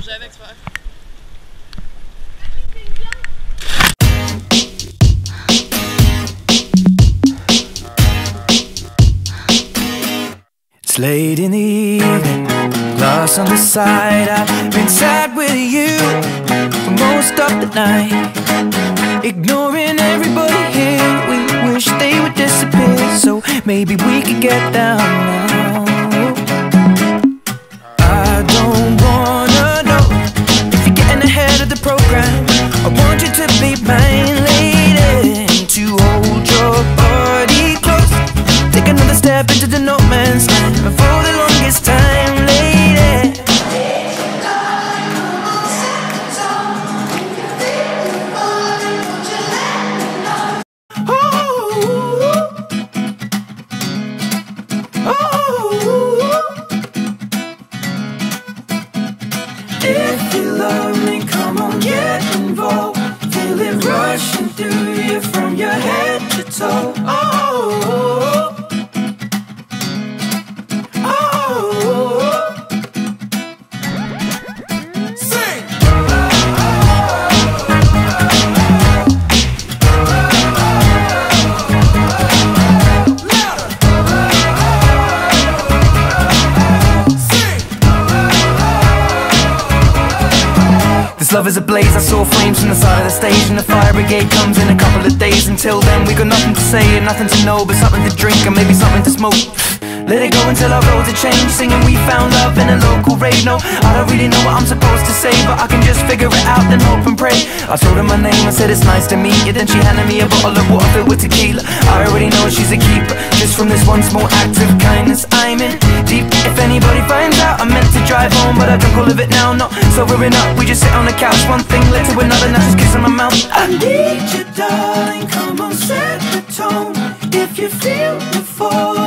J'avais que faire. It's late in the evening, lost on the side. I've been sad with you for most of the night, ignoring everybody here. We wish they would disappear, so maybe we could get down now. I don't wanna know if you're getting ahead of the program. I want you to be mine, lady, to hold your body close. Take another step into the no man's land for the longest time, lady. If you love me, come on, get involved. Feel it rushing through you from your head to toe. Love is ablaze, I saw flames from the side of the stage, and the fire brigade comes in a couple of days. Until then we got nothing to say and nothing to know, but something to drink and maybe something to smoke. Let it go until our roads are changed, singing we found love in a local rave. No, I don't really know what I'm supposed to say, but I can just figure it out, then hope and pray. I told her my name, I said it's nice to meet you. Then she handed me a bottle of water filled with tequila. I already know she's a keeper, just from this one small act of kindness. I'm in deep. If anybody finds out, I meant to drive home, but I drunk all of it now. Not sobering up, we just sit on the couch. One thing led to another, now she's kissing my mouth. I need you, darling, come on, set the tone. If you feel the fall,